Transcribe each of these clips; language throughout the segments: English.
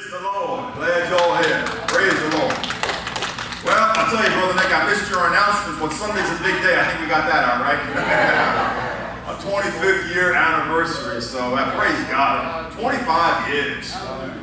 the Lord. Glad y'all here. Praise the Lord. Well, I'll tell you, Brother Nick, I missed your announcements, but Sunday's a big day. I think we got that all right. A 25th year anniversary, so praise God. 25 years.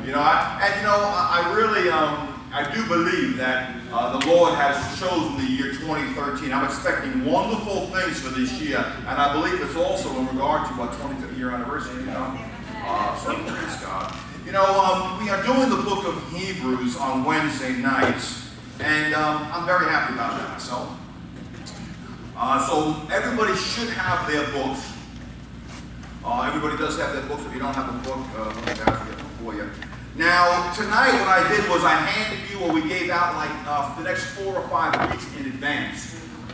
I really, I do believe that the Lord has chosen the year 2013. I'm expecting wonderful things for this year, and I believe it's also in regard to our 25th year anniversary. So praise God. We are doing the book of Hebrews on Wednesday nights, and I'm very happy about that myself. So everybody should have their books. Everybody does have their books. If you don't have a book, let me get them for you. Now, tonight what I did was I handed you, or we gave out the next 4 or 5 weeks in advance.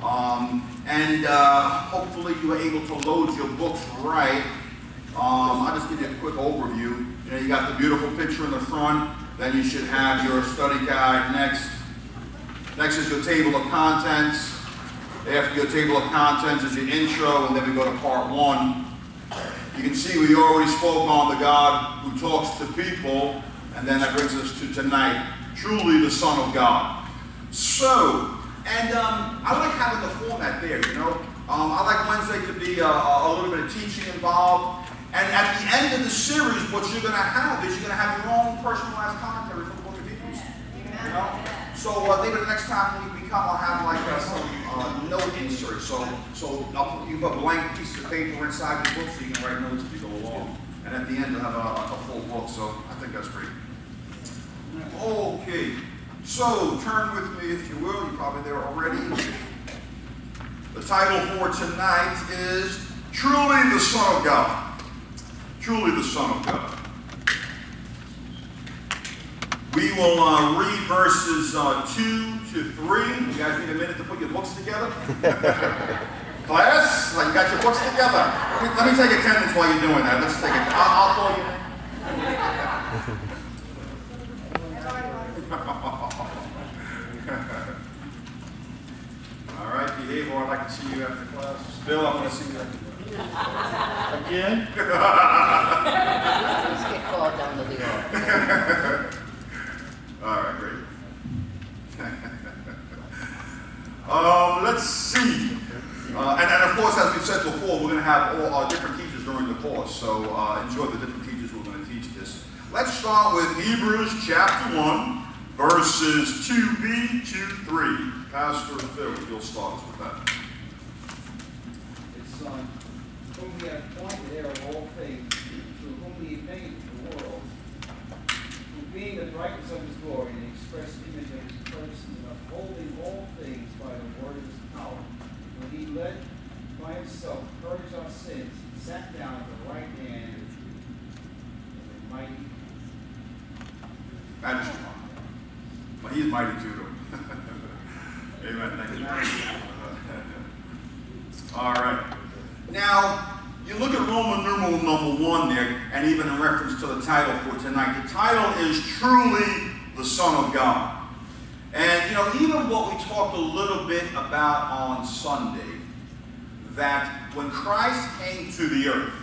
Hopefully you were able to load your books right. I'll just give you a quick overview. You got the beautiful picture in the front. Then you should have your study guide next. Next is your table of contents. After your table of contents is your intro, and then we go to part 1. You can see we already spoke on the God who talks to people, and then that brings us to tonight, truly the Son of God. So, and I like having the format there, I like Wednesday to be a little bit of teaching involved. And at the end of the series, what you're going to have is you're going to have your own personalized commentary from the book of Hebrews. So maybe the next time we come, I'll have some note inserts. So you put blank pieces of paper inside your book so you can write notes as you go along. And at the end, you'll have a full book. So I think that's great. Okay. So turn with me, if you will. You're probably there already. The title for tonight is Truly the Son of God. Truly the Son of God. We will read verses 2 to 3. You guys need a minute to put your books together? Class, you got your books together. Let me take attendance while you're doing that. Let's take it. I'll call you. All right, behave, or I'd like to see you after class. Bill, I want to see you after class. Again? Let's get called down to the office. All right, great. Let's see. And of course, as we said before, we're going to have all our different teachers during the course. So enjoy the different teachers who are going to teach this. Let's start with Hebrews chapter 1, verses 2b to 3. Pastor Phil, you'll start us with that. His Son, whom he hath appointed heir of all things, through whom he made the world, who being the brightness of his glory and the express image of his person, and upholding all things by the word of his power, when he led by himself purged our sins, and sat down at the right hand of the mighty Majesty. Well, he is mighty too. Amen. Thank you. All right. Now, you look at Roman numeral number 1 there, and even in reference to the title for tonight. The title is Truly the Son of God. And, even what we talked a little bit about on Sunday, that when Christ came to the earth,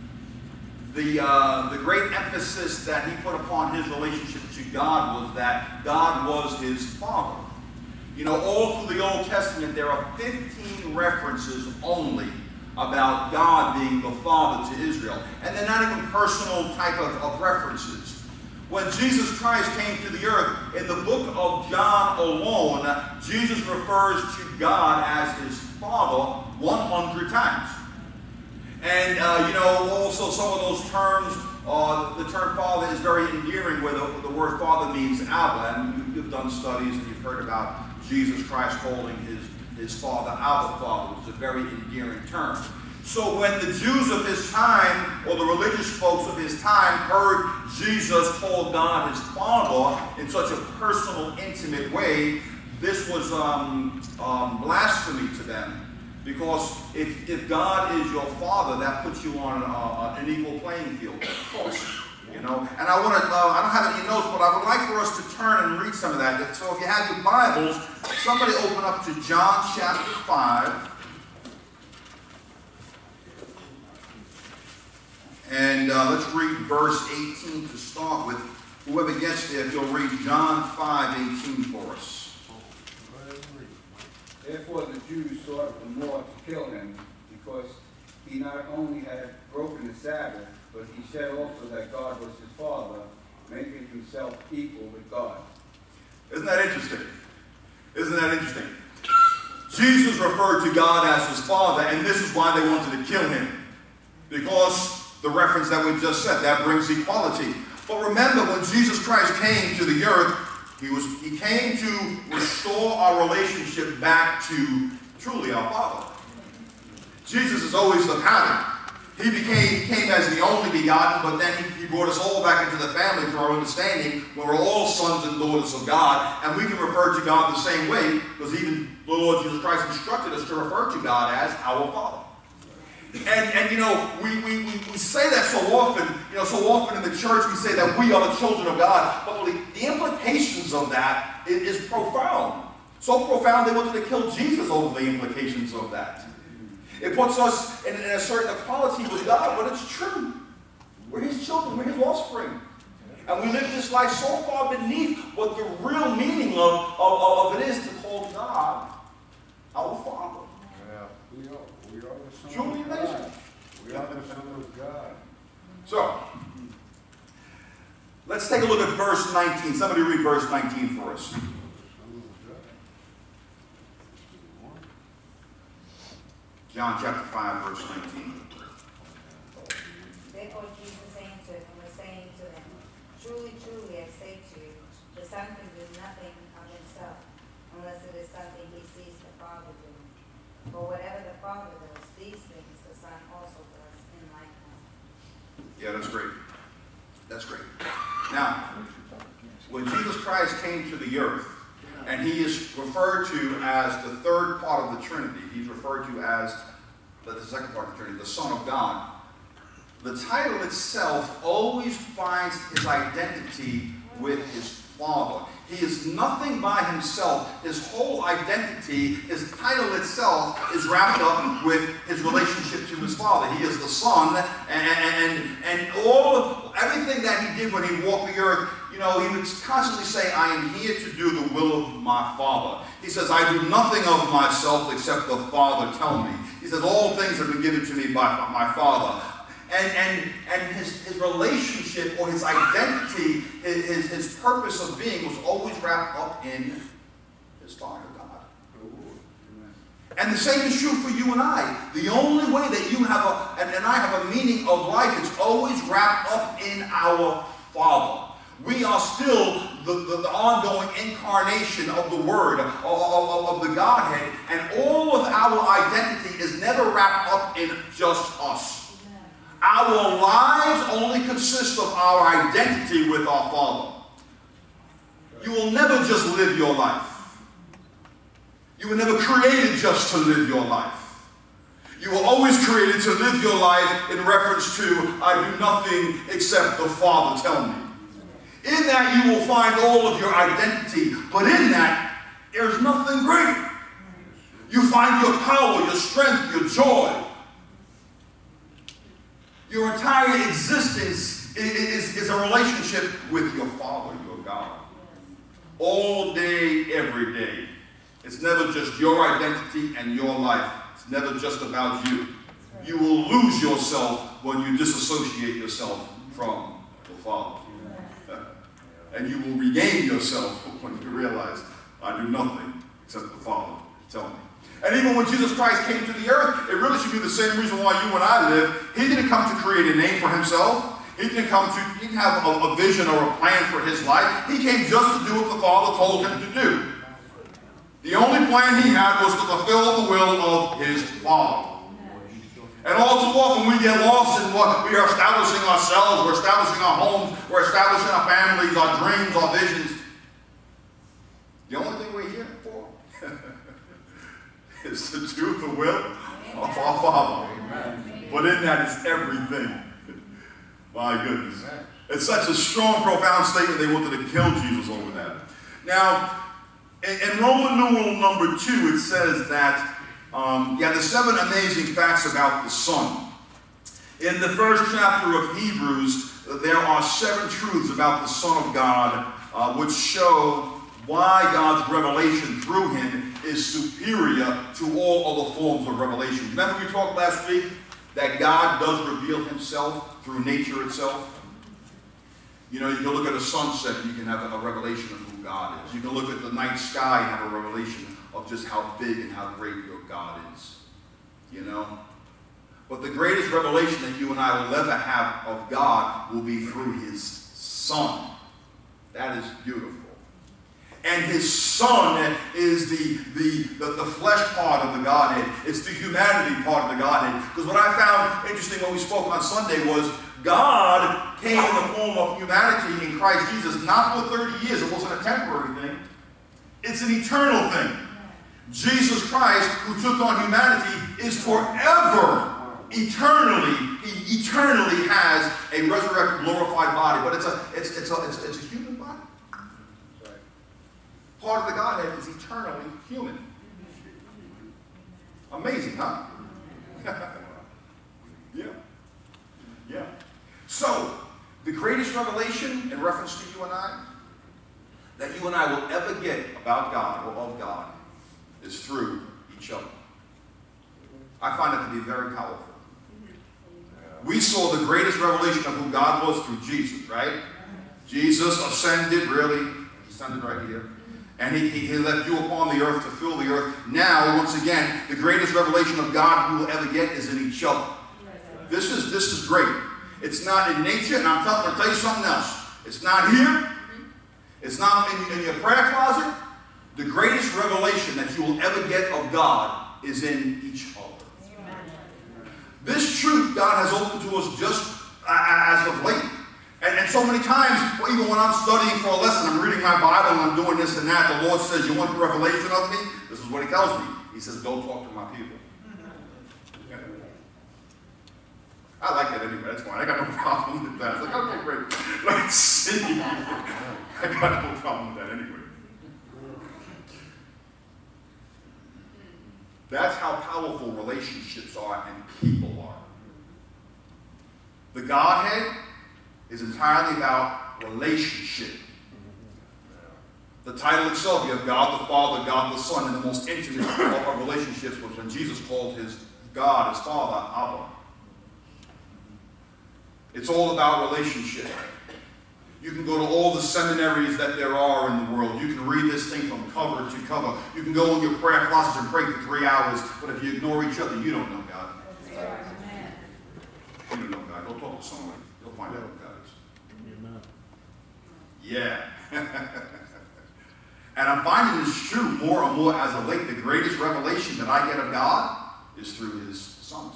the great emphasis that he put upon his relationship to God was that God was his Father. All through the Old Testament, there are 15 references only about God being the Father to Israel. And they're not even personal type of references. When Jesus Christ came to the earth, in the book of John alone, Jesus refers to God as his Father 100 times. And, also some of those terms, the term Father is very endearing, where the word Father means Abba. And you've done studies and you've heard about Jesus Christ calling his Father Abba Father, which is a very endearing term. So when the Jews of his time, or the religious folks of his time, heard Jesus call God his Father in such a personal, intimate way, this was blasphemy to them. Because if God is your Father, that puts you on an equal playing field, of course. And I want to, I don't have any notes, but I would like for us to turn and read some of that. So if you have your Bibles, somebody open up to John chapter 5. And let's read verse 18 to start with. Whoever whoever gets there, if you'll read John 5:18 for us. Therefore the Jews sought the more to kill him, because he not only had broken the Sabbath, but he said also that God was his Father, making himself equal with God. Isn't that interesting? Isn't that interesting? Jesus referred to God as his Father, and this is why they wanted to kill him. Because the reference that we just said, that brings equality. But remember, when Jesus Christ came to the earth, he came to restore our relationship back to truly our Father. Jesus is always the pattern. He came as the only begotten, but then he brought us all back into the family for our understanding, when we're all sons and daughters of God, and we can refer to God the same way, because even the Lord Jesus Christ instructed us to refer to God as our Father. And you know, we say that so often, so often in the church we say that we are the children of God, but the implications of that is profound. So profound they wanted to kill Jesus over the implications of that. It puts us in a certain equality with God, but it's true. We're his children, we're his offspring. And we live this life so far beneath what the real meaning of it is to call God our Father. Yeah, we are the sons Truly of amazing. God. We are the sons of God. So, let's take a look at verse 19. Somebody read verse 19 for us. John chapter 5, verse 19. Therefore Jesus answered and was saying to them, Truly, truly, I say to you, the Son can do nothing of himself, unless it is something he sees the Father do. For whatever the Father does, these things the Son also does in like manner. Yeah, that's great. That's great. Now, when Jesus Christ came to the earth, and he is referred to as the third part of the Trinity. He's referred to as the second part of the Trinity, the Son of God. The title itself always finds his identity with his Father. He is nothing by himself. His whole identity, his title itself, is wrapped up with his relationship to his Father. He is the Son, and everything that he did when he walked the earth, he would constantly say, I am here to do the will of my Father. He says, I do nothing of myself except the Father tell me. He says, all things have been given to me by my Father. And his relationship, or his identity, his purpose of being was always wrapped up in his Father God. And the same is true for you and I. The only way that you have and I have a meaning of life, it's always wrapped up in our Father. We are still the ongoing incarnation of the Word, of the Godhead, and all of our identity is never wrapped up in just us. Our lives only consist of our identity with our Father. You will never just live your life. You were never created just to live your life. You were always created to live your life in reference to, I do nothing except the Father tell me. In that you will find all of your identity, but in that, there's nothing greater. You find your power, your strength, your joy. Your entire existence is a relationship with your Father, your God. All day, every day. It's never just your identity and your life. It's never just about you. You will lose yourself when you disassociate yourself from the Father. And you will regain yourself when you realize, I do nothing except the Father tell me. And even when Jesus Christ came to the earth, it really should be the same reason why you and I live. He didn't come to create a name for himself. He didn't have a vision or a plan for his life. He came just to do what the Father told him to do. The only plan he had was to fulfill the will of his Father. And all too often we get lost in what we are establishing ourselves, we're establishing our homes, we're establishing our families, our dreams, our visions. The only thing we're here for is to do the will of our Father. Amen. But in that is everything. My goodness. It's such a strong, profound statement they wanted to kill Jesus over that. Now, in Roman numeral number 2, it says that there's 7 amazing facts about the Son. In the first chapter of Hebrews, there are 7 truths about the Son of God which show why God's revelation through him is superior to all other forms of revelation. Remember we talked last week that God does reveal himself through nature itself? You know, you can look at a sunset and you can have a revelation of who God is. You can look at the night sky and have a revelation of just how big and how great your God is. You know? But the greatest revelation that you and I will ever have of God will be through his Son. That is beautiful. And his Son is the flesh part of the Godhead. It's the humanity part of the Godhead. Because what I found interesting when we spoke on Sunday was God came in the form of humanity in Christ Jesus, not for 30 years. It wasn't a temporary thing. It's an eternal thing. Jesus Christ, who took on humanity, is forever, eternally. He eternally has a resurrected, glorified body. But it's a human body. Part of the Godhead is eternally human. Amazing, huh? Yeah. Yeah. So, the greatest revelation in reference to you and I, that you and I will ever get about God or of God, is through each other. I find it to be very powerful. We saw the greatest revelation of who God was through Jesus, right? Jesus ascended, really, ascended right here. And he left you upon the earth to fill the earth. Now, once again, the greatest revelation of God we will ever get is in each other. This is great. It's not in nature, and I'm going to tell you something else. It's not here. It's not in your prayer closet. The greatest revelation that you will ever get of God is in each other. This truth God has opened to us just as of late. And so many times, even when I'm studying for a lesson, I'm reading my Bible and I'm doing this and that, the Lord says, you want the revelation of me? This is what he tells me. He says, go talk to my people. I like that anyway, that's fine. I got no problem with that. It's like, okay, great. Let's see. I got no problem with that anyway. That's how powerful relationships are and people are. The Godhead is entirely about relationship. The title itself, you have God the Father, God the Son, and the most intimate of relationships was when Jesus called his God, his Father, Abba. It's all about relationship. You can go to all the seminaries that there are in the world. You can read this thing from cover to cover. You can go in your prayer closet and pray for 3 hours, but if you ignore each other, you don't know God. You don't know God. Go talk to someone. You'll find out who God is. Yeah. And I'm finding this true more and more as of late. The greatest revelation that I get of God is through his sons.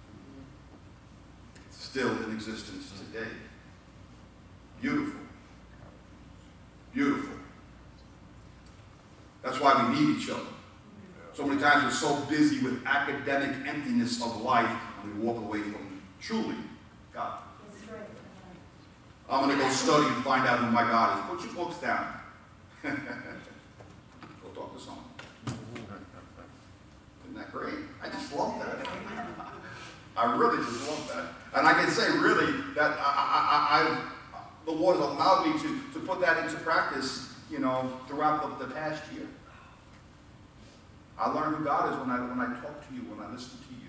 Still in existence today. Beautiful. Beautiful. That's why we need each other. So many times we're so busy with academic emptiness of life, and we walk away from truly God. I'm going to go study and find out who my God is. Put your books down. Go talk to someone. Isn't that great? I just love that. I really just love that. And I can say really that the Lord has allowed me to put that into practice, you know, throughout the past year. I learn who God is when I talk to you, when I listen to you.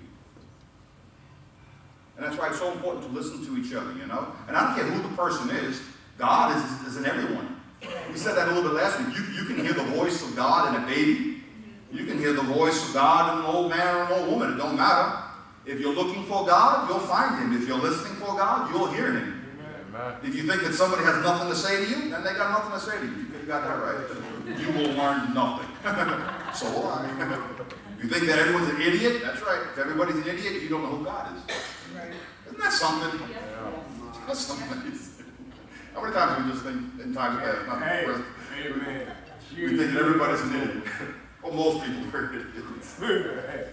And that's why it's so important to listen to each other, you know. And I don't care who the person is. God is in everyone. We said that a little bit last week. You can hear the voice of God in a baby. You can hear the voice of God in an old man or an old woman. It don't matter. If you're looking for God, you'll find him. If you're listening for God, you'll hear him. Amen. If you think that somebody has nothing to say to you, then they got nothing to say to you. You got that right. You will learn nothing. So will I. You think that everyone's an idiot? That's right. If everybody's an idiot, you don't know who God is. Right. Isn't that something? Yeah. That's something. How many times we just think in times past? Amen. We think that everybody's an idiot. Well, most people are idiots.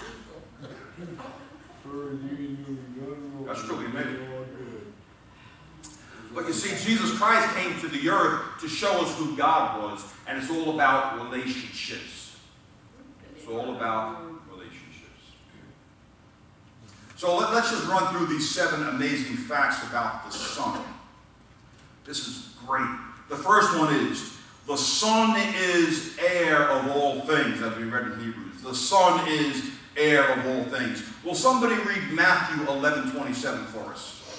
That's true, amen. But you see, Jesus Christ came to the earth to show us who God was, and it's all about relationships. It's all about relationships. So let's just run through these 7 amazing facts about the Son. This is great. The first one is, the Son is heir of all things, as we read in Hebrews. The Son is heir of all things. Will somebody read Matthew 11:27 for us?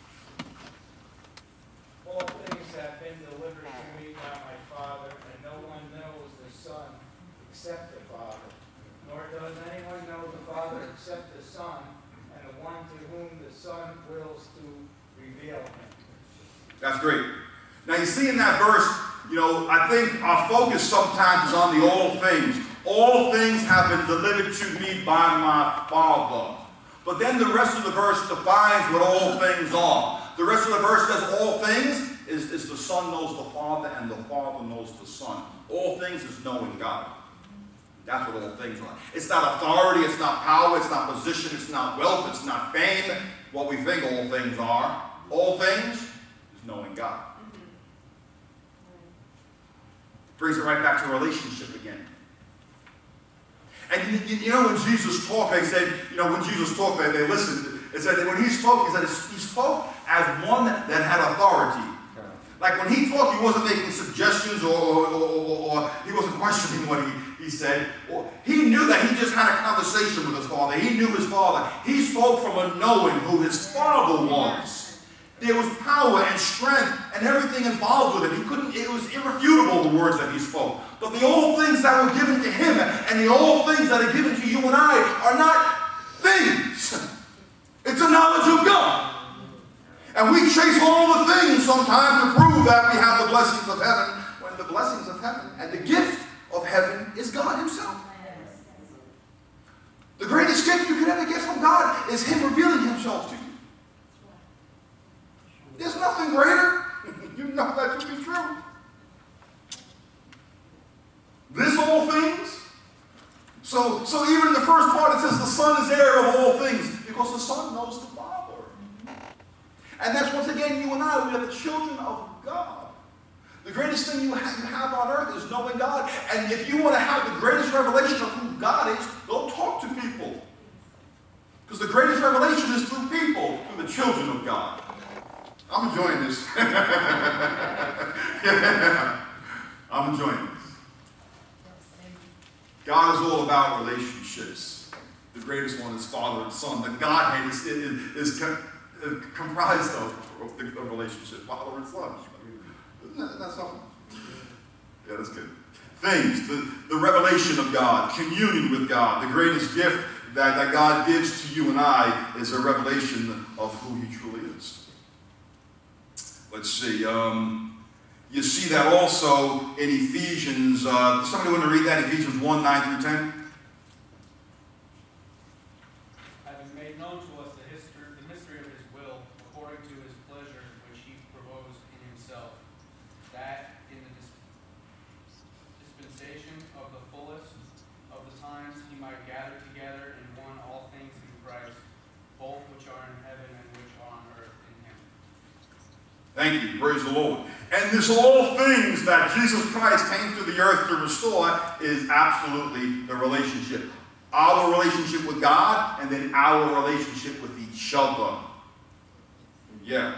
All things have been delivered to me by my Father, and no one knows the Son except the Father. Nor does anyone know the Father except the Son, and the one to whom the Son wills to reveal him. That's great. Now you see in that verse, I think our focus sometimes is on the all things. All things have been delivered to me by my Father. But then the rest of the verse defines what all things are. The rest of the verse says all things is the Son knows the Father and the Father knows the Son. All things is knowing God. That's what all things are. It's not authority, it's not power, it's not position, it's not wealth, it's not fame, what we think all things are. All things is knowing God. Brings it right back to relationship again. And when Jesus talked, they said, when Jesus talked, they listened. It said that when he spoke, he spoke as one that had authority. Like when he talked, he wasn't making suggestions or he wasn't questioning what he said. He knew that he just had a conversation with his Father. He knew his Father. He spoke from a knowing who his Father was. There was power and strength and everything involved with it. It was irrefutable, the words that he spoke. But the old things that were given to him and the old things that are given to you and I are not things. It's a knowledge of God. And we chase all the things sometimes to prove that we have the blessings of heaven, when the blessings of heaven and the gift of heaven is God himself. The greatest gift you could ever get from God is him revealing himself to you. There's nothing greater. You know that to be true. This all things. So even in the first part it says the Son is heir of all things, because the Son knows the Father. And that's once again you and I, we are the children of God. The greatest thing you have on earth is knowing God. And if you want to have the greatest revelation of who God is, go talk to people. Because the greatest revelation is through people, through the children of God. I'm enjoying this. I'm enjoying this. God is all about relationships. The greatest one is Father and Son. The Godhead is comprised of the relationship, Father and Son. Isn't that something? Yeah, that's good. Things, the revelation of God, communion with God. The greatest gift that God gives to you and I is a revelation of who he truly is. Let's see. You see that also in Ephesians. Somebody want to read that? Ephesians 1, 9 through 10? Having made known to us the mystery of his will, according to his pleasure, which he proposed in himself, that in the dispensation of the fullest of the times he might gather together in one all things in Christ, both which are in heaven and which are on earth in him. Thank you. Praise the Lord. And this all things that Jesus Christ came to the earth to restore is absolutely the relationship. Our relationship with God and then our relationship with each other. Yeah.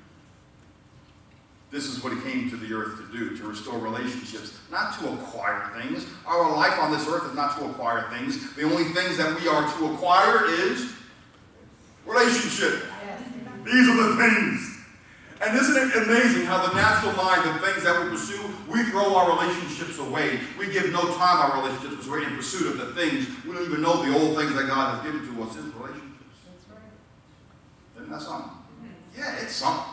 This is what he came to the earth to do, to restore relationships, not to acquire things. Our life on this earth is not to acquire things. The only things that we are to acquire is relationship. These are the things. And isn't it amazing how the natural mind, the things that we pursue, we throw our relationships away. We give no time our relationships because we're in pursuit of the things. We don't even know the old things that God has given to us in relationships. That's right. Isn't that something? Yeah, it's something.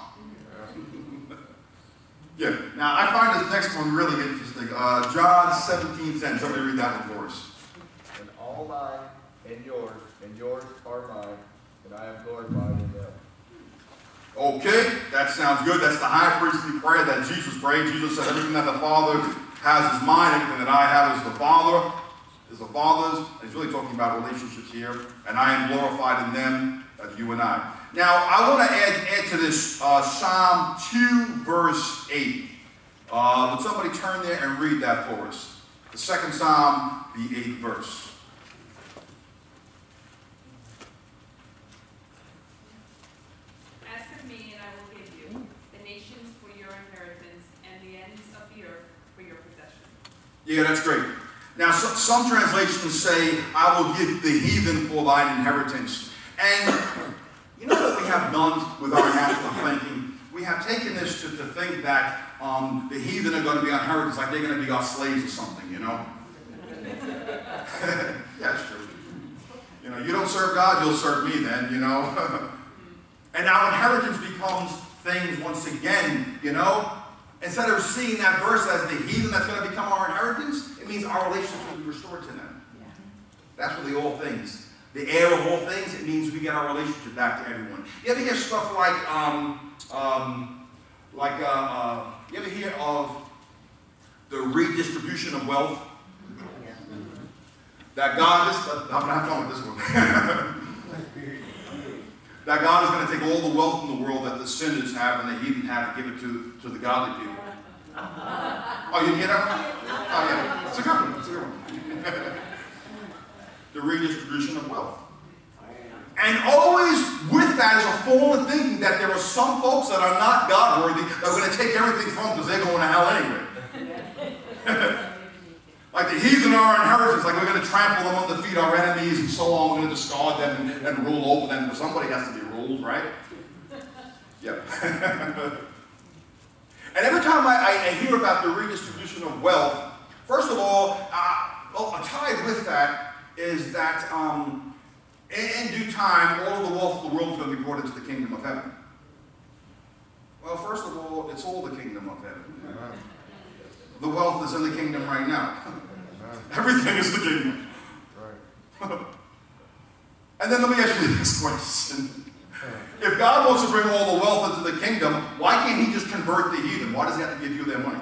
Yeah. Now, I find this next one really interesting. John 17:10. Somebody read that one for us. And all mine and yours are mine, and I am glorified in them. Okay, that sounds good. That's the high priestly prayer that Jesus prayed. Jesus said, everything that the Father has is mine. Everything that I have is the Father's. And he's really talking about relationships here. And I am glorified in them, as you and I. Now, I want to add to this Psalm 2, verse 8. Would somebody turn there and read that for us? The second Psalm, the 8th verse. Yeah, that's great. Now, some translations say, I will give the heathen for thine inheritance. And you know what we have done with our national thinking? We have taken this to think that the heathen are going to be our inheritance, like they're going to be our slaves or something, you know? Yeah, it's true. You know, you don't serve God, you'll serve me then, you know? And our inheritance becomes things once again, you know? Instead of seeing that verse as the heathen that's going to become our inheritance, it means our relationship will be restored to them. That's what the all things. The heir of all things, it means we get our relationship back to everyone. You ever hear stuff like you ever hear of the redistribution of wealth? That God is, I'm not talking about this one. That God is going to take all the wealth in the world that the sinners have and the heathen have and give it to the godly people. Oh, you hear that one? Oh, yeah. It's a good one. It's a good one. The redistribution of wealth. And always with that is a form of thinking that there are some folks that are not God-worthy that are going to take everything from because they're going to hell anyway. Like the heathen are our inheritance, like we're going to trample them under feet, our enemies, and so on. We're going to discard them and rule over them. But somebody has to be ruled, right? Yep. And every time I hear about the redistribution of wealth, first of all, tied with that is that in due time, all of the wealth of the world is going to be brought into the kingdom of heaven. Well, first of all, it's all the kingdom of heaven. The wealth is in the kingdom right now. Everything is the kingdom. And then let me ask you this question. If God wants to bring all the wealth into the kingdom, why can't he just convert the heathen? Why does he have to give you their money?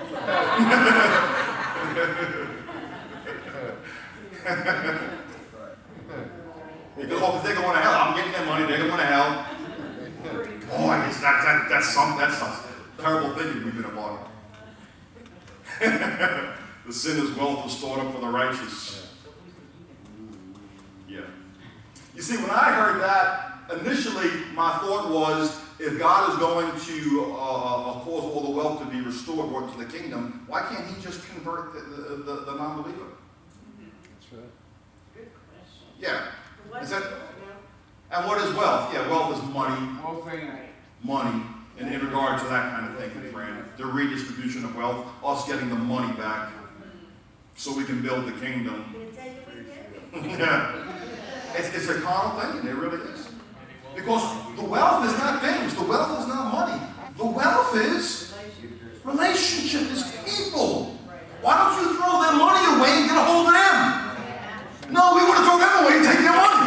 Because they're going to hell. I'm getting their money, they're going to hell. Oh, I guess that's a terrible thing we've been a part of. The sinner's wealth was stored up for the righteous. Yeah. You see, when I heard that, initially my thought was, if God is going to cause all the wealth to be restored, brought to the kingdom, why can't he just convert the non-believer? That's right. Good question. Yeah. Is that, and what is wealth? Yeah, wealth is money. Money. And in regard to that kind of thing, friend, the redistribution of wealth, us getting the money back so we can build the kingdom. Yeah. It's a carnal thing, it really is. Because the wealth is not things, the wealth is not money. The wealth is relationship, is people. Why don't you throw their money away and get a hold of them? No, we want to throw them away and take their money.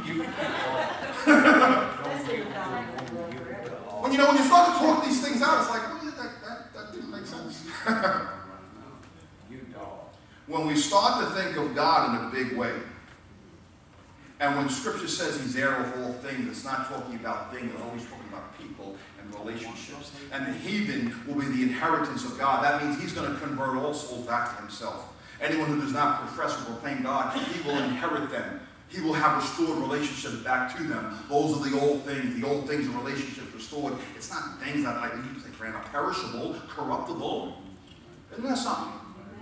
When you start to talk these things out, it's like, oh, yeah, that didn't make sense. When we start to think of God in a big way, and when Scripture says he's heir of all things, it's not talking about things, it's always talking about people and relationships. And the heathen will be the inheritance of God. That means he's going to convert all souls back to himself. Anyone who does not profess or proclaim God, he will inherit them. He will have restored relationships back to them. Those are the old things and relationships restored. It's not things that, like you say, friend, are perishable, corruptible. Isn't that something?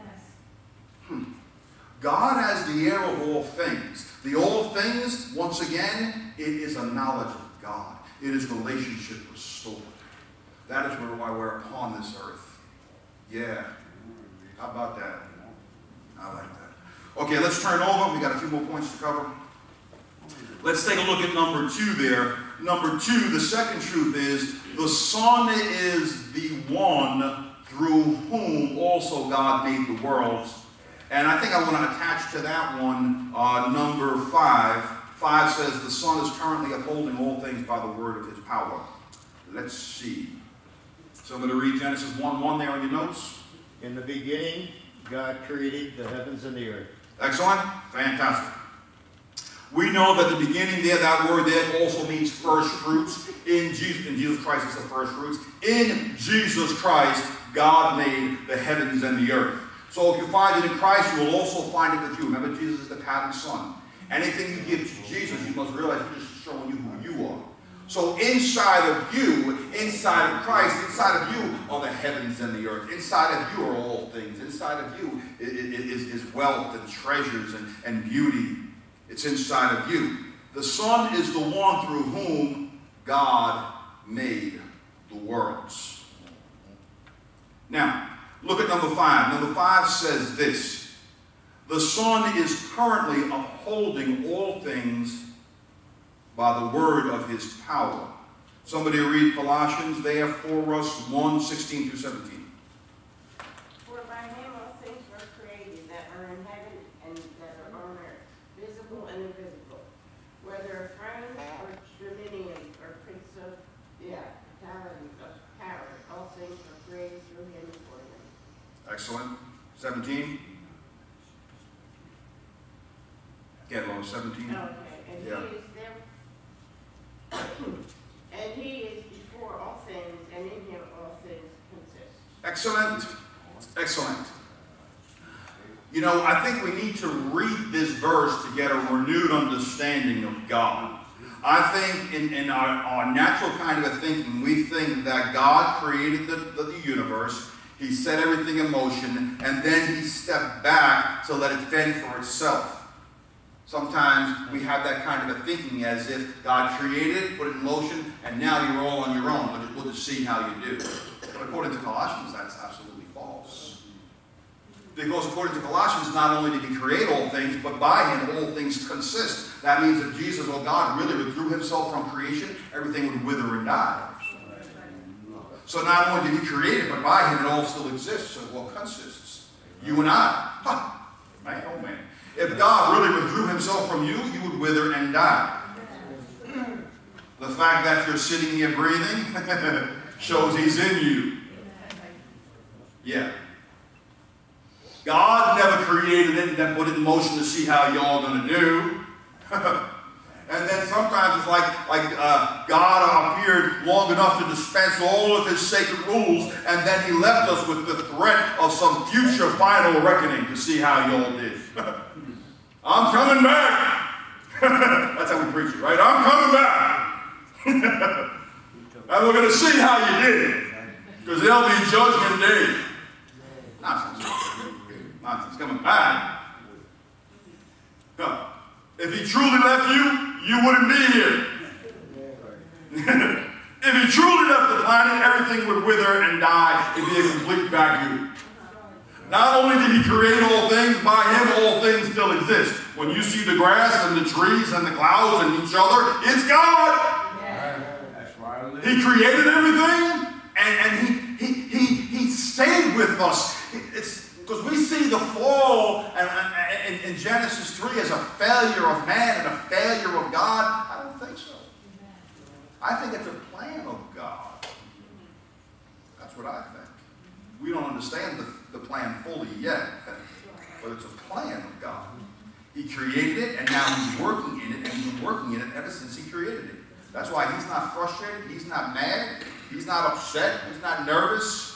God as the heir of all things. The all things, once again, it is a knowledge of God. It is relationship restored. That is why we're upon this earth. Yeah. How about that? I like that. Okay, let's turn over. We got a few more points to cover. Let's take a look at number 2 there. Number 2, the second truth is, the Son is the one through whom also God made the worlds. And I think I want to attach to that one number 5. 5 says, the Son is currently upholding all things by the word of his power. Let's see. So I'm going to read Genesis 1:1 there on your notes. In the beginning, God created the heavens and the earth. Excellent. Fantastic. We know that the beginning there, that word there also means first fruits. In Jesus Christ is the first fruits. In Jesus Christ, God made the heavens and the earth. So if you find it in Christ, you will also find it with you. Remember, Jesus is the pattern son. Anything you give to Jesus, you must realize he's just showing you who you are. So inside of you, inside of Christ, inside of you are the heavens and the earth. Inside of you are all things. Inside of you is wealth and treasures and beauty. It's inside of you. The Son is the one through whom God made the worlds. Now, look at number 5. Number 5 says this: the Son is currently upholding all things by the word of his power. Somebody read Colossians there for us, 1:16 through 17. For by him all things were created that are in heaven and that are on earth, visible and invisible, whether thrones or dominions or principalities of power, all things were created through him and for him. Excellent. 17. Get along, 17. Okay, and Yeah. he is there, and he is before all things, and in him all things consist. Excellent. Excellent. You know, I think we need to read this verse to get a renewed understanding of God. I think in our natural kind of a thinking, we think that God created the universe, he set everything in motion, and then he stepped back to let it fend for itself. Sometimes we have that kind of a thinking as if God created, put it in motion, and now you're all on your own. We'll just see how you do. But according to Colossians, that's absolutely false. Because according to Colossians, not only did he create all things, but by him all things consist. That means if Jesus or God really withdrew himself from creation, everything would wither and die. So not only did he create it, but by him it all still exists. So what consists? You and I. Ha! Man, oh man. If God really withdrew himself from you, you would wither and die. The fact that you're sitting here breathing shows he's in you. Yeah. God never created it and then put it in motion to see how y'all going to do. And then sometimes it's like God appeared long enough to dispense all of his sacred rules, and then he left us with the threat of some future final reckoning to see how y'all did. I'm coming back. That's how we preach it, right? I'm coming back. And we're going to see how you did. Because there'll be judgment day. Nonsense. Nonsense. Coming back. If he truly left you, you wouldn't be here. If he truly left the planet, everything would wither and die. It'd be a complete vacuum. Not only did he create all things, by him all things still exist. When you see the grass and the trees and the clouds and each other, it's God. That's why I live. He created everything, and he stayed with us. It's because we see the fall in Genesis 3 as a failure of man and a failure of God. I don't think so. I think it's a plan of God. That's what I think. We don't understand the plan fully yet, but it's a plan of God. He created it, and now he's working in it, and he's been working in it ever since he created it. That's why he's not frustrated, he's not mad, he's not upset, he's not nervous.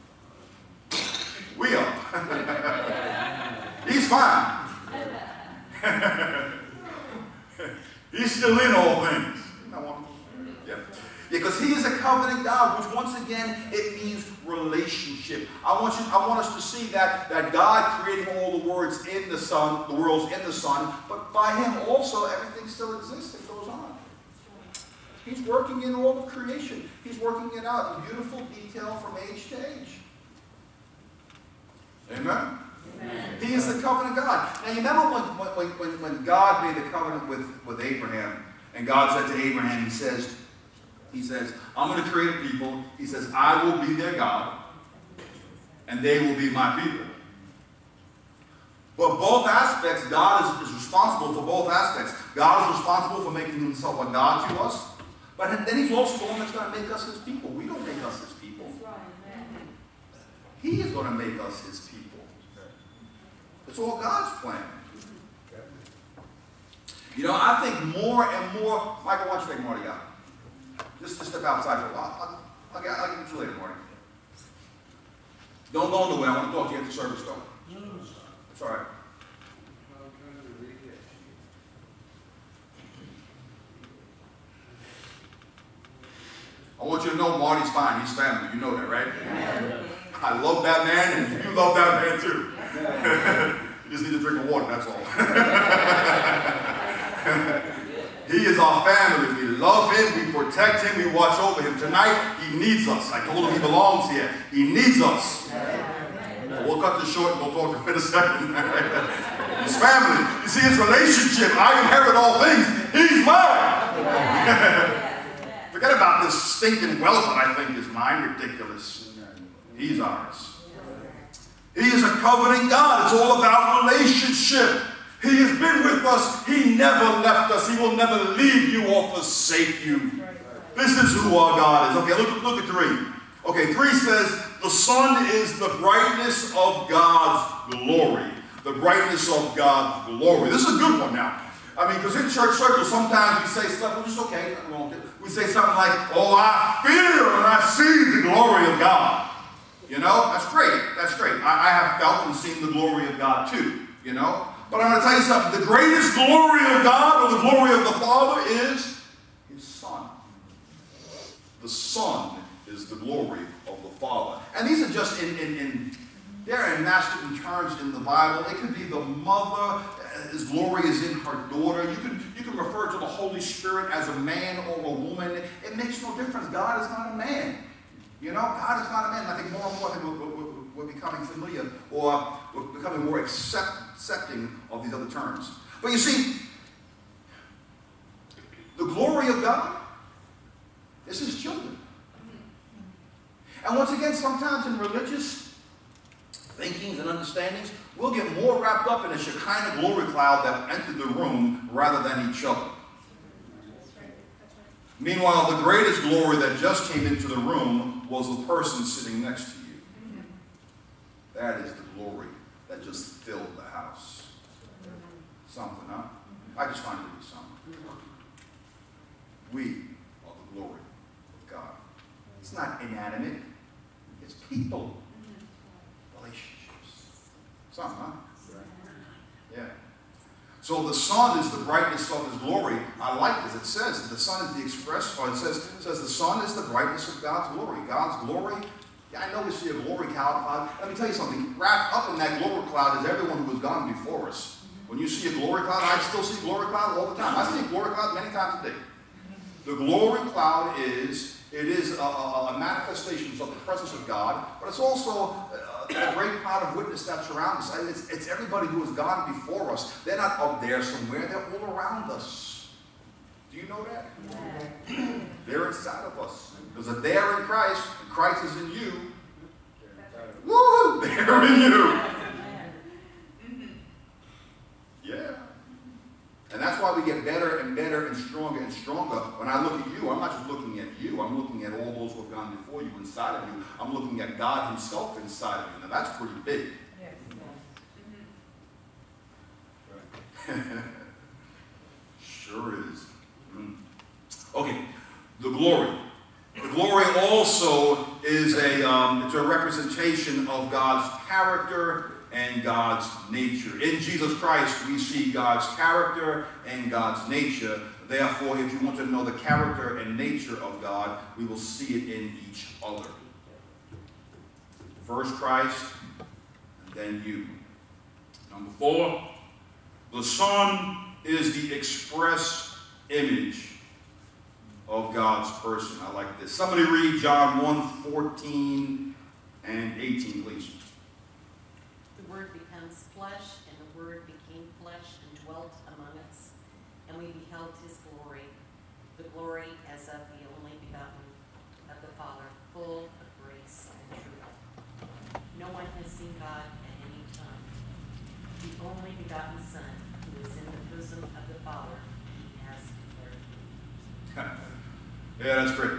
We are. He's fine. He's still in all things. Yeah. Because he is a covenant God, which once again, it means relationship. I want us to see that God created all the worlds in the sun, but by him also everything still exists. It goes on. He's working in all of creation. He's working it out in beautiful detail from age to age. Amen? Amen. He is the covenant God. Now you remember when God made the covenant with Abraham, and God said to Abraham, he says, I'm going to create a people. He says, I will be their God, and they will be my people. But both aspects, God is responsible for both aspects. God is responsible for making himself a God to us, but then he's also the one that's going to make us his people. We don't make us his people. He is going to make us his people. It's all God's plan. You know, I think more and more, Michael, why don't you take Marty out? Just step outside for a while. I'll get you later, Marty. Don't go nowhere. I want to talk to you at the service, though. It's all right. you know, Marty's fine. He's family. You know that, right? I love that man, and you love that man too. You just need to drink the water, that's all. He is our family. We love him. We protect him. We watch over him. Tonight, he needs us. I told him he belongs here. He needs us. We'll cut this short and we'll talk to him in a second. His family. You see his relationship. I inherit all things. He's mine. Forget about this stinking wealth that I think is mine. Ridiculous. He's ours. He is a covenant God. It's all about relationship. He has been with us. He never left us. He will never leave you or forsake you. This is who our God is. Okay, look at 3. Okay, 3 says, the sun is the brightness of God's glory. The brightness of God's glory. This is a good one now. I mean, because in church circles, sometimes we say stuff, which is okay. We say something like, oh, I feel and I see the glory of God. You know, that's great. That's great. I have felt and seen the glory of God too, you know. But I'm going to tell you something. The greatest glory of God, or the glory of the Father, is his Son. The Son is the glory of the Father. And these are just they're in masculine terms in the Bible. It could be the mother. His glory is in her daughter. You can refer to the Holy Spirit as a man or a woman. It makes no difference. God is not a man. You know, God is not a man. I think more and more we're becoming familiar, or we're becoming more accepting of these other terms. But you see, the glory of God is his children. And once again, sometimes in religious thinkings and understandings, we'll get more wrapped up in a Shekinah glory cloud that entered the room rather than each other. Meanwhile, the greatest glory that just came into the room was the person sitting next to you. That is the glory that just filled the house. Something, huh? I just find it to be something. We are the glory of God. It's not inanimate. It's people. Relationships. Something, huh? Yeah. So the sun is the brightness of his glory. I like this. It says the sun is the express, or it says the sun is the brightness of God's glory. God's glory. Yeah, I know we see a glory cloud. Let me tell you something. Wrapped up in that glory cloud is everyone who has gone before us. When you see a glory cloud, I still see glory cloud all the time. I see a glory cloud many times a day. The glory cloud is a manifestation of the presence of God, but it's also a great cloud of witness that surrounds us. It's everybody who has gone before us. They're not up there somewhere. They're all around us. Do you know that? Yeah. They're inside of us. Because if they're in Christ, and Christ is in you, woo! They're in you. Yeah. And that's why we get better and better and stronger and stronger. When I look at you, I'm not just looking at you. I'm looking at all those who have gone before you, inside of you. I'm looking at God himself inside of you. Now that's pretty big. Yes. Sure is. Okay, the glory. The glory also is it's a representation of God's character and God's nature. In Jesus Christ, we see God's character and God's nature. Therefore, if you want to know the character and nature of God, we will see it in each other. First Christ, and then you. Number 4, the Son is the express image of God's person. I like this. Somebody read John 1:14 and 18, please. The Word becomes flesh, and the Word became flesh and dwelt among us. And we beheld his glory, the glory as of the only begotten of the Father, full of grace and truth. No one has seen God at any time. The only begotten Son, who is in the bosom of the Father, he has declared. Yeah, that's great.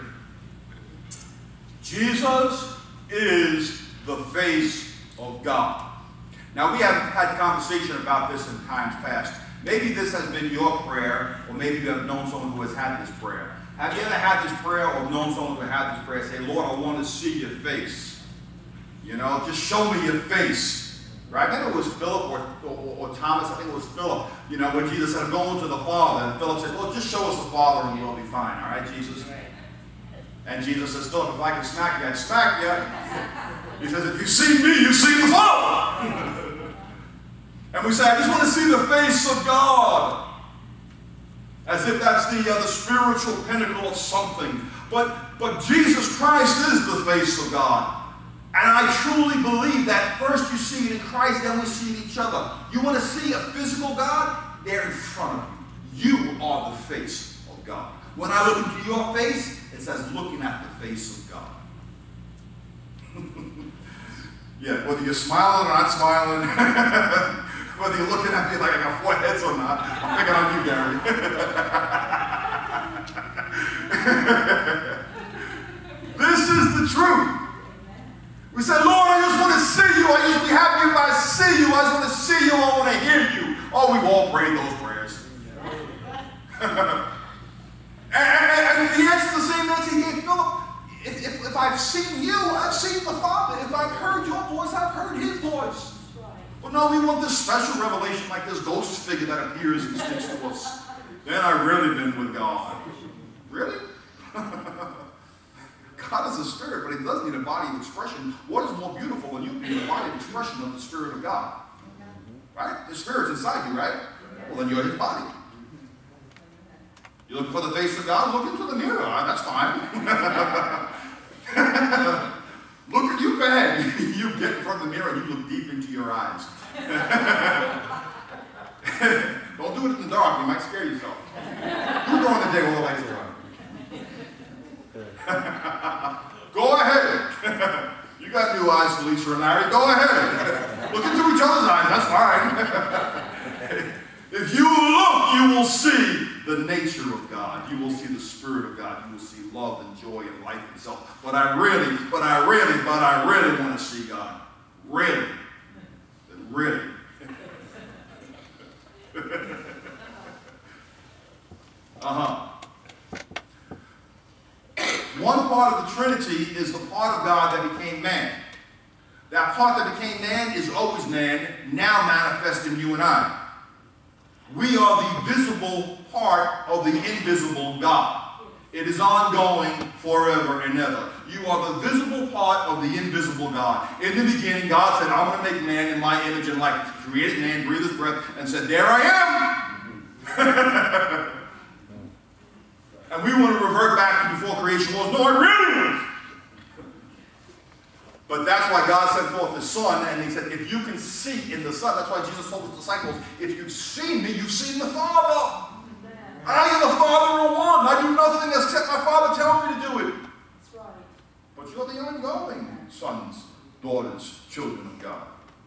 Jesus is the face of God. Now, we have had conversation about this in times past. Maybe this has been your prayer, or maybe you have known someone who has had this prayer. Have you ever had this prayer or known someone who had this prayer? Say, Lord, I want to see your face. You know, just show me your face. Right? I think it was Philip or Thomas. I think it was Philip. You know, when Jesus said, I'm going to the Father. And Philip said, well, just show us the Father and we'll be fine. All right, Jesus? And Jesus says, Philip, if I could smack you, I'd smack you. He says, if you see me, you see the Father. And we say, I just want to see the face of God. As if that's the spiritual pinnacle of something. But Jesus Christ is the face of God. And I truly believe that first you see it in Christ, then we see it in each other. You want to see a physical God? They're in front of you. You are the face of God. When I look into your face, it says looking at the face of God. Yeah, whether you're smiling or not smiling, whether you're looking at me like I got 4 heads or not, I'm picking on you, Gary. This is the truth. We say, Lord, I just want to see you. I just be happy if I see you. I just want to see you. I want to hear you. Oh, we've all prayed those prayers. and the answer is the same answer he gave Philip. If I've seen you, I've seen the Father. If I've heard your voice, I've heard his voice. But no, we want this special revelation like this ghost figure that appears and speaks to us. Then I've really been with God. Really? God is a spirit, but he does need a body of expression. What is more beautiful than you being a body of expression of the Spirit of God? Right? The Spirit's inside you, right? Well, then you're his body. You're looking for the face of God? Look into the mirror. That's fine. Look at you, go ahead. You get in front of the mirror and you look deep into your eyes. Don't do it in the dark. You might scare yourself. Do it during the day while the lights are on. Go ahead. You got new eyes, Felicia and Larry. Go ahead. Look into each other's eyes. That's fine. If you look, you will see the nature of God. You will see the Spirit of God. You will see love and joy and life itself. But I really want to see God. Really. Really. One part of the Trinity is the part of God that became man. That part that became man is always man, now manifest in you and I. We are the visible part of the invisible God. It is ongoing forever and ever. You are the visible part of the invisible God. In the beginning, God said, I'm going to make man in my image and likeness. He created man, breathed his breath, and said, there I am. And we want to revert back to before creation was. No, I really was. But that's why God sent forth his Son, and he said, if you can see in the Son, that's why Jesus told his disciples, if you've seen me, you've seen the Father. I and the Father are one. I do nothing except my Father tells me to do it. That's right. But you're the ongoing sons, daughters, children of God.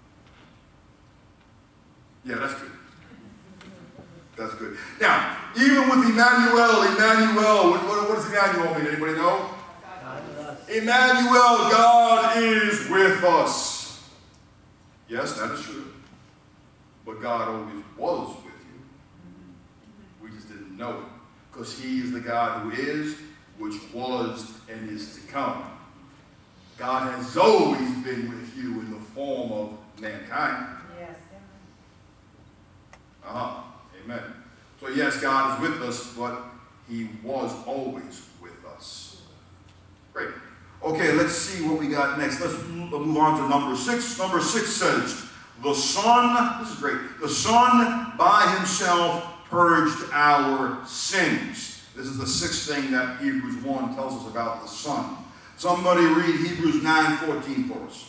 Yeah, that's good. That's good. Now, even with Emmanuel, what does Emmanuel mean? Anybody know? Emmanuel, God is with us. Yes, that is true. But God always was with you. We just didn't know it. Because he is the God who is, which was, and is to come. God has always been with you in the form of mankind. Yes. Amen. So yes, God is with us, but he was always with us. Great. Okay, let's see what we got next. Let's move on to number 6. Number 6 says, the Son, this is great, the Son by himself purged our sins. This is the 6th thing that Hebrews 1 tells us about the Son. Somebody read Hebrews 9:14 for us.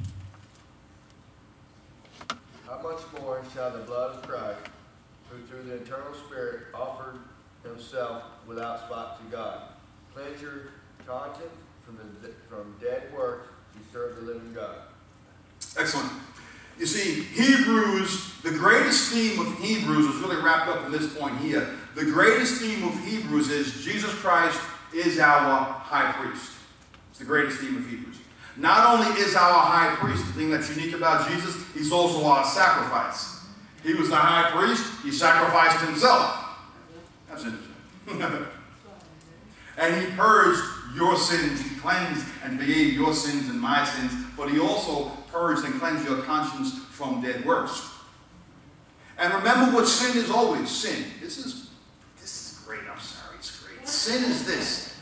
How much more shall the blood of Christ, who through the eternal Spirit offered himself without spot to God, cleanse your conscience from dead works to serve the living God? Excellent. You see, Hebrews, the greatest theme of Hebrews is really wrapped up in this point here. The greatest theme of Hebrews is Jesus Christ is our high priest. It's the greatest theme of Hebrews. Not only is our high priest, the thing that's unique about Jesus, he's also our sacrifice. He was the high priest, he sacrificed himself. That's interesting. And he purged your sins, he cleansed and forgave your sins and my sins, but he also purged and cleansed your conscience from dead works. And remember what sin is always. Sin. This is great, I'm sorry, it's great. Sin is this.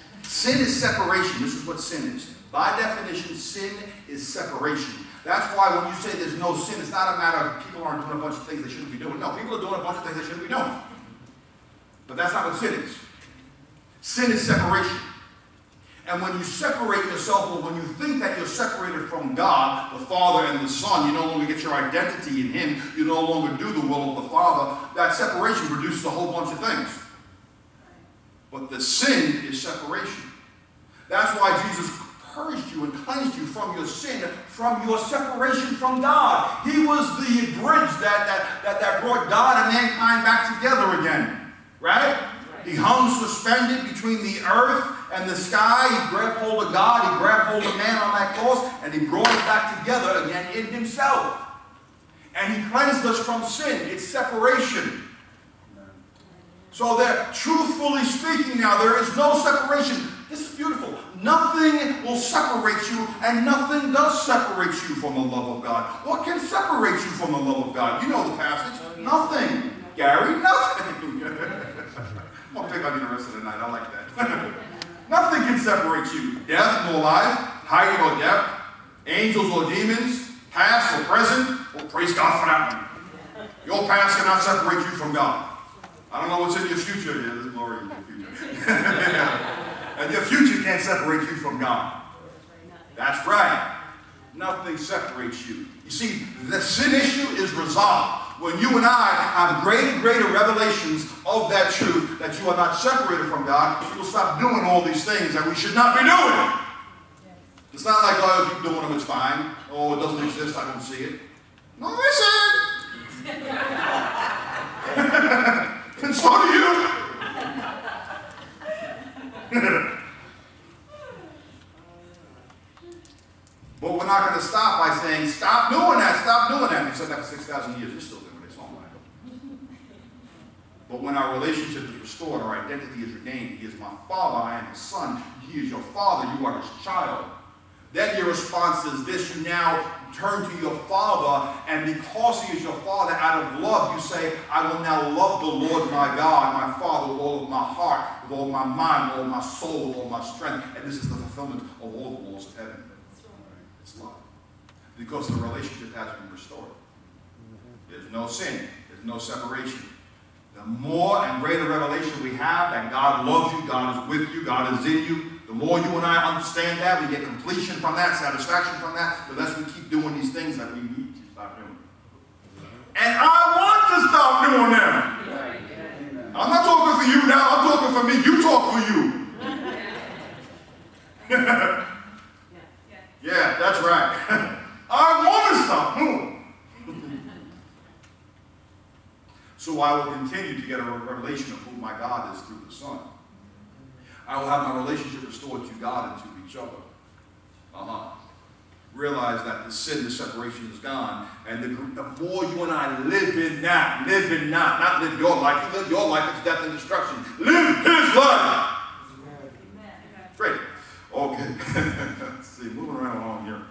Sin is separation. This is what sin is. By definition, sin is separation. That's why when you say there's no sin, it's not a matter of people aren't doing a bunch of things they shouldn't be doing. No, people are doing a bunch of things they shouldn't be doing. But that's not what sin is. Sin is separation. And when you separate yourself, or when you think that you're separated from God, the Father and the Son, you no longer get your identity in Him, you no longer do the will of the Father, that separation produces a whole bunch of things. But the sin is separation. That's why Jesus purged you and cleansed you from your sin, from your separation from God. He was the bridge that brought God and mankind back together again. Right? He hung suspended between the earth and the sky. He grabbed hold of God. He grabbed hold of man on that cross, and he brought it back together again in himself. And he cleansed us from sin. It's separation. So that, truthfully speaking now, there is no separation. This is beautiful. Nothing will separate you, and nothing does separate you from the love of God. What can separate you from the love of God? You know the passage. Nothing. Gary, nothing. I'm going to pick on you the rest of the night. I like that. Nothing can separate you. Death nor life, height or depth, angels or demons, past or present. Well, praise God for that one. Your past cannot separate you from God. I don't know what's in your future. Yeah, there's glory in your future. And your future can't separate you from God. That's right. Nothing separates you. You see, the sin issue is resolved. When you and I have greater revelations of that truth, that you are not separated from God, we will stop doing all these things that we should not be doing. It's not like, oh, keep doing them, it's fine. Oh, it doesn't exist, I don't see it. No, listen! And so do you. But we're not going to stop by saying, stop doing that, stop doing that. We've said that for 6,000 years. You're still doing it. It's all right. But when our relationship is restored, our identity is regained. He is my Father, I am His Son. He is your Father, you are His child. Then your response is this. You now turn to your Father, and because He is your Father, out of love, you say, I will now love the Lord my God, my Father, with all of my heart, with all my mind, with all my soul, with all my strength. And this is the fulfillment of all the laws of heaven. It's love. Because the relationship has been restored. There's no sin. There's no separation. The more and greater revelation we have that God loves you, God is with you, God is in you, the more you and I understand that, we get completion from that, satisfaction from that, the less we keep doing these things that we need to stop doing. And I want to stop doing them. I'm not talking for you now, I'm talking for me. You talk for you. Yeah, that's right. I want to stop doing. So I will continue to get a revelation of who my God is through the Son. I will have my relationship restored to God and to each other. Realize that the sin, the separation is gone. And the more you and I live in that, not live your life. You live your life, it's death and destruction. Live His life. Great. Okay. Let's see, moving right along here.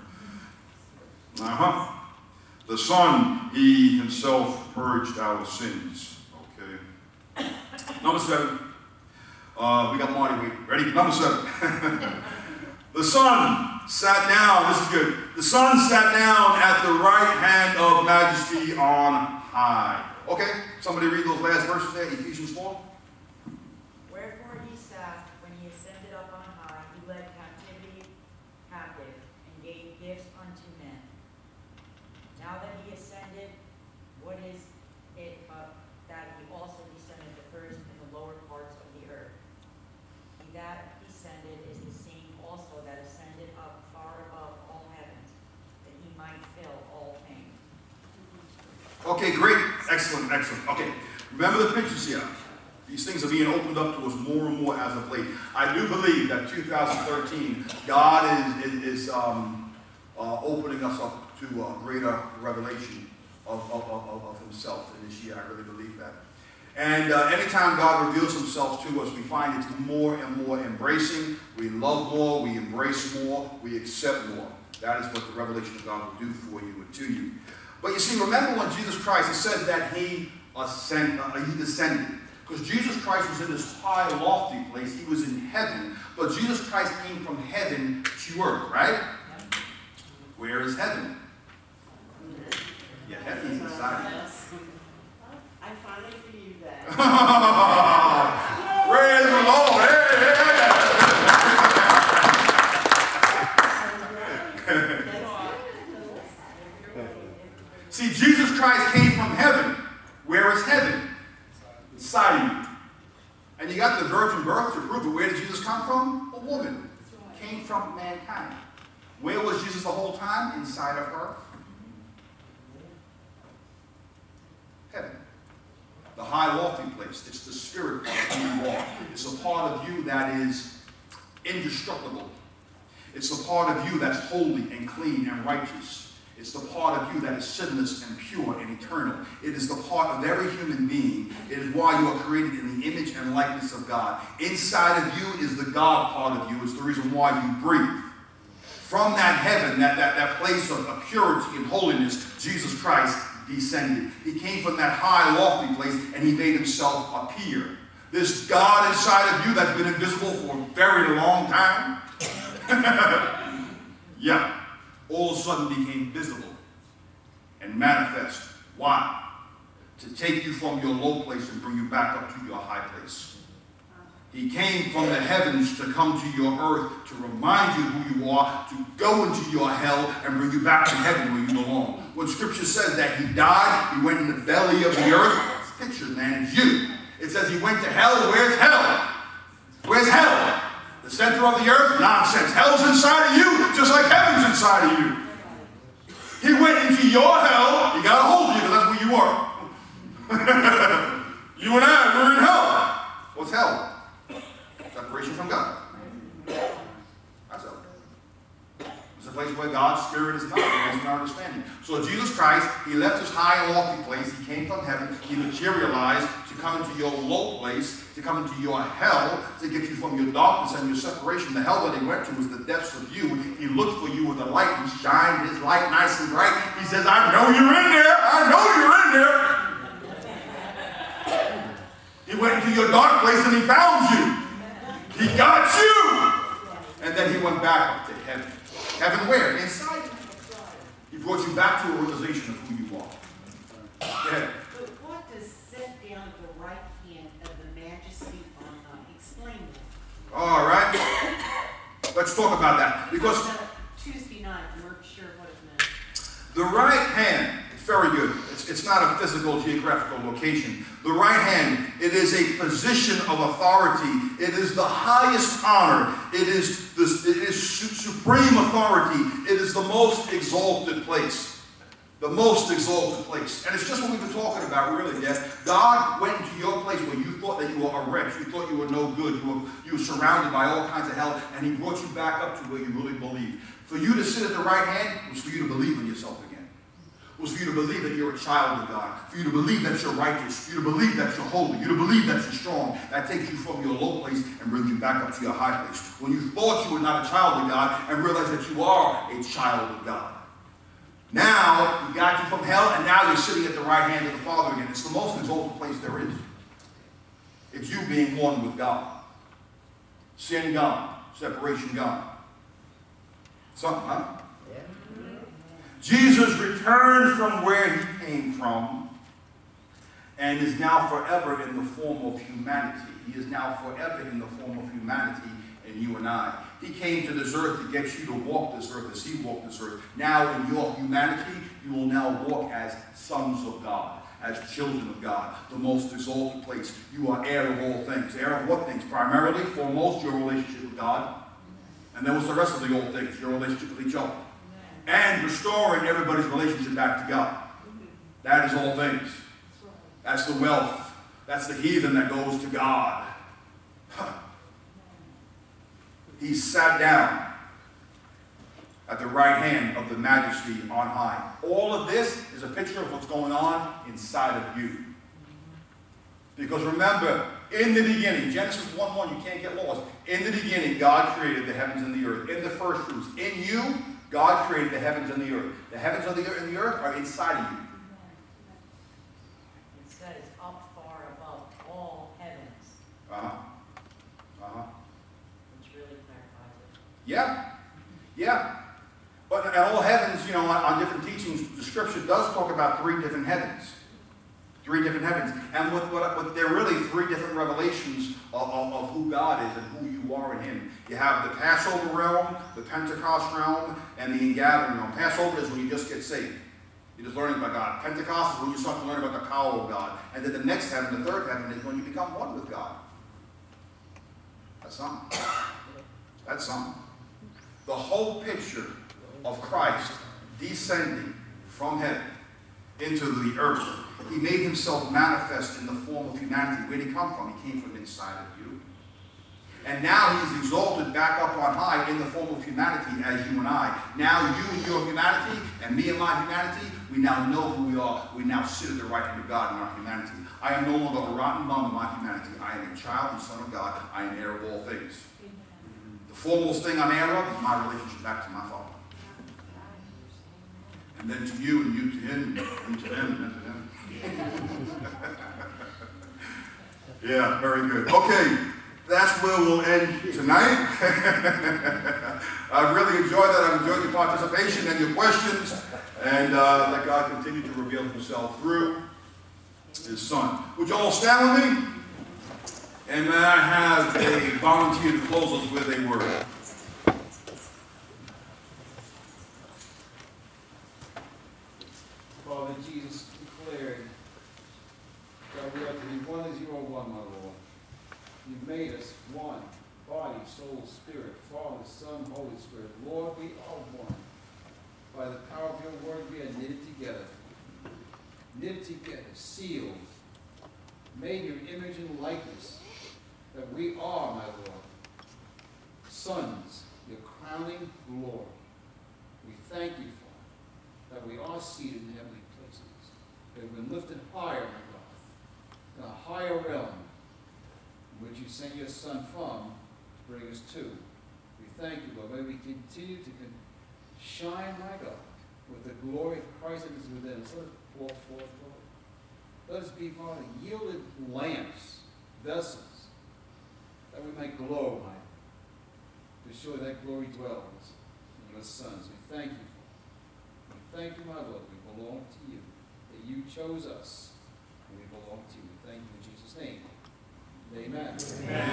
The Son, He Himself purged our sins. Okay. Number 7. We got Marty. Ready? Number 7. The Son sat down. This is good. The Son sat down at the right hand of Majesty on high. Okay. Somebody read those last verses there. Ephesians 4. Wherefore He sat, when He ascended up on high, He led captivity captive, and gave gifts unto men. Now that He ascended, what is it that He also descended the first in the lower parts of the earth? He that descended is the same also that ascended up far above all heavens, that He might fill all things. Okay, great. Excellent, excellent. Okay, remember the pictures here. These things are being opened up to us more and more as of late. I do believe that 2013, God is opening us up to a greater revelation of Himself in this year. I really believe that. And anytime God reveals Himself to us, we find it's more and more embracing. We love more, we embrace more, we accept more. That is what the revelation of God will do for you and to you. But you see, remember when Jesus Christ, it says that He descended. Because Jesus Christ was in this high, lofty place. He was in heaven. But Jesus Christ came from heaven to earth, right? Where is heaven? Yeah, heaven is inside of you. I finally believe that. Praise the Lord. See, Jesus Christ came from heaven. Where is heaven? Inside of you. And you got the virgin birth to prove it. Where did Jesus come from? A woman. Came from mankind. Where was Jesus the whole time? Inside of her. Heaven. The high lofty place. It's the spirit part of who you are. It's a part of you that is indestructible. It's a part of you that's holy and clean and righteous. It's the part of you that is sinless and pure and eternal. It is the part of every human being. It is why you are created in the image and likeness of God. Inside of you is the God part of you. It's the reason why you breathe. From that heaven, that place of purity and holiness, Jesus Christ descended. He came from that high, lofty place, and he made himself appear. This God inside of you that's been invisible for a very long time, yeah, all of a sudden became visible and manifest. Why? To take you from your low place and bring you back up to your high place. He came from the heavens to come to your earth, to remind you who you are, to go into your hell and bring you back to heaven where you belong. When Scripture says that he died, he went in the belly of the earth, it's pictured, man, it's you. It says he went to hell. Where's hell? Where's hell? The center of the earth? Nonsense. Hell's inside of you, just like heaven's inside of you. He went into your hell. You got to hold you, because that's where you are. You and I, we're in hell. What's hell? Separation from God. That's hell. It's a place where God's Spirit is not. There is no understanding. So Jesus Christ, he left his high and lofty place. He came from heaven. He materialized to come into your low place, to come into your hell, to get you from your darkness and your separation. The hell that he went to was the depths of you. He looked for you with a light. He shined his light nice and bright. He says, I know you're in there. I know you're in there. He went into your dark place and he found you. He got you. And then he went back up to heaven. Heaven where? Inside you. He brought you back to a realization of who you are. Yeah. But what does sit down at the right hand of the majesty on high? Explain that. All right. Let's talk about that. Because Tuesday night, we weren't sure what it meant. the right hand, it's very good. It's not a physical, geographical location. The right hand, it is a position of authority. It is the highest honor. It is supreme authority. It is the most exalted place. The most exalted place. And it's just what we've been talking about, really, Dad. God went into your place where you thought that you were a wretch. You thought you were no good. You were surrounded by all kinds of hell. And he brought you back up to where you really believe. For you to sit at the right hand was for you to believe in yourself again. Was for you to believe that you're a child of God, for you to believe that you're righteous, for you to believe that you're holy, you to believe that you're strong. That takes you from your low place and brings you back up to your high place. When you thought you were not a child of God and realized that you are a child of God. Now, he got you from hell, and now you're sitting at the right hand of the Father again. It's the most exalted place there is. It's you being one with God. Sin gone, separation gone. Something, huh? Jesus returned from where he came from and is now forever in the form of humanity. He is now forever in the form of humanity in you and I. He came to this earth to get you to walk this earth as he walked this earth. Now in your humanity, you will now walk as sons of God, as children of God, the most exalted place. You are heir of all things. Heir of what things? Primarily, foremost, your relationship with God. And then what's the rest of the old things? Your relationship with each other. And restoring everybody's relationship back to God. That is all things. That's the wealth. That's the heathen that goes to God. He sat down at the right hand of the majesty on high. All of this is a picture of what's going on inside of you. Because remember, in the beginning, Genesis 1:1, you can't get lost. In the beginning, God created the heavens and the earth. In the first fruits. In you, God created the heavens and the earth. The heavens and the earth are inside of you. It says up far above all heaven Yeah. Yeah. But in all heavens, you know, on different teachings, the scripture does talk about 3 different heavens. 3 different heavens. And what they're really 3 different revelations of who God is and who you are in him. You have the Passover realm, the Pentecost realm, and the ingathering realm. Passover is when you just get saved. You're just learning about God. Pentecost is when you start to learn about the power of God. And then the next heaven, the 3rd heaven, is when you become one with God. That's something. That's something. The whole picture of Christ descending from heaven into the earth. He made himself manifest in the form of humanity. Where did he come from? He came from inside of you. And now he's exalted back up on high in the form of humanity as you and I. Now you and your humanity and me and my humanity, we now know who we are. We now sit at the right hand of God in our humanity. I am no longer a rotten bum in my humanity. I am a child and son of God. I am heir of all things. The foremost thing I'm heir of is my relationship back to my Father. And then to you, and you to him, and to him, and then to him. Yeah, very good. Okay, that's where we'll end tonight. I've really enjoyed that. I've enjoyed your participation and your questions. And let God continue to reveal himself through his Son. Would you all stand with me? And may I have a volunteer to close us with a word? Father, Jesus declared that we are to be one as you are one, my Lord. You've made us one, body, soul, spirit, Father, Son, Holy Spirit. Lord, we are one. By the power of your word, we are knitted together. Knitted together, sealed, made in your image and likeness, that we are, my Lord, sons, your crowning glory. We thank you, Father, that we are seated in heavenly places, that we've been lifted higher, my God, in a higher realm, in which you sent your Son from to bring us to. We thank you, Lord. May we continue to shine, my God, with the glory of Christ that is within us. Let it pour forth, Lord. Let us be, Father, yielded lamps, vessels, that we may glow, my God, to show that glory dwells in your sons. We thank you, Father. We thank you, my Lord. We belong to you, that you chose us, and we belong to you. We thank you in Jesus' name. Amen. Amen.